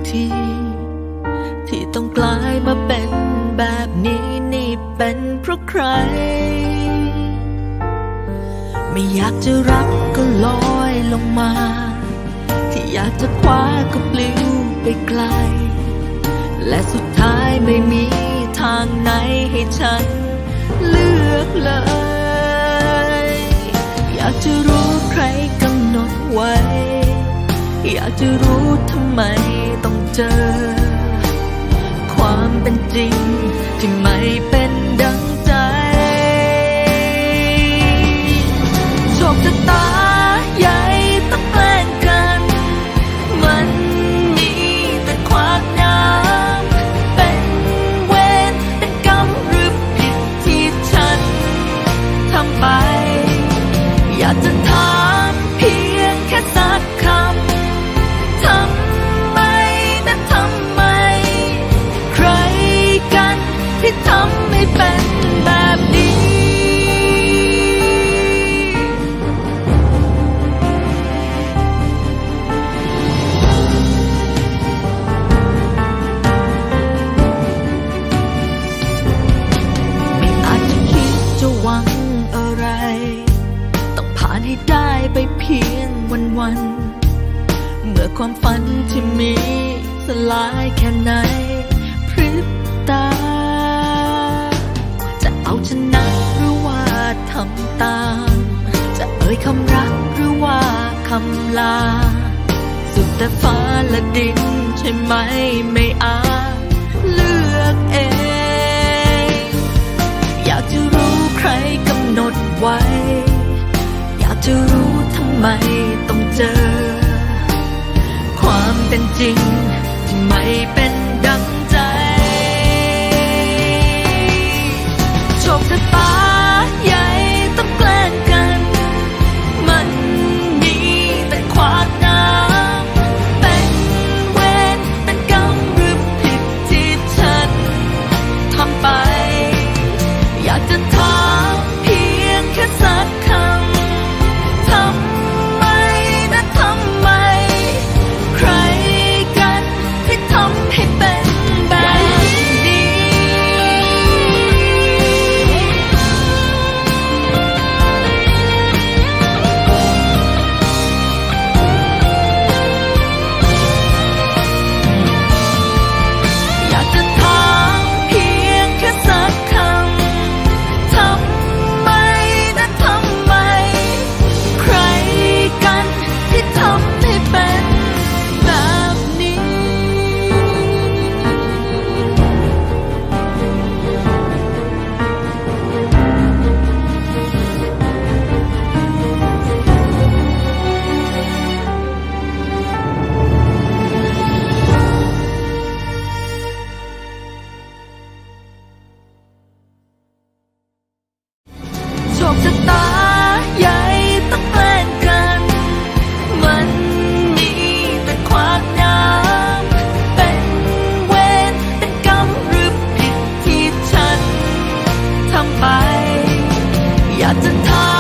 ทีที่ต้องกลายมาเป็นแบบนี้นี่เป็นเพราะใครไม่อยากจะรับก็ลอยลงมาที่อยากจะคว้าก็ปลิวไปไกลและสุดท้ายไม่มีทางไหนให้ฉันเลือกเลยอยากจะรู้ใครกำหนดไว้อยากจะรู้ทำไมต้องเจอความเป็นจริงที่ไม่เป็นดังใจโชคชะตาใหญ่ต้องแกล้งกันมันมีแต่ความน้ำเป็นเวรเป็นกรรมหรือผิดที่ฉันทำไปอยากจะถามเพียงแค่สักคำทำไมนะทำไมใครกันที่ทำให้เป็นแบบนี้ไม่อาจจะคิดจะหวังอะไรต้องผ่านให้ได้ไปเพียงวันเมื่อความฝันที่มีสลายแค่ไหนพริบตาจะเอาชนะหรือว่าทำตามจะเอ่ยคำรักหรือว่าคำลาสุดแต่ฟ้าและดินใช่ไหมไม่อาจเลือกเองอยากจะรู้ใครกำหนดไว้อยากจะรู้ทำไมต้องเจอความเป็นจริงที่ไม่เป็นดังใจโชคชะตาใหญ่ต้องแกล้งกันมันมีแต่ความน้ำเป็นเวรเป็นกรรมหรือผิดที่ฉันทำไปอยากจะถามเพียงแค่สักคำทำไมนะทำไมใครกันที่ทำให้เป็นแบบนี้อยากจะถามเพียงแค่สักคำทำไมนะทำไมใครกันที่ทำให้เป็นแบบนี้โชคชะตาใหญ่ต้องแกล้งกันมันมีแต่ความน้ำเป็นเวรเป็นกรรมหรือผิดที่ฉันทำไปอยากจะถาม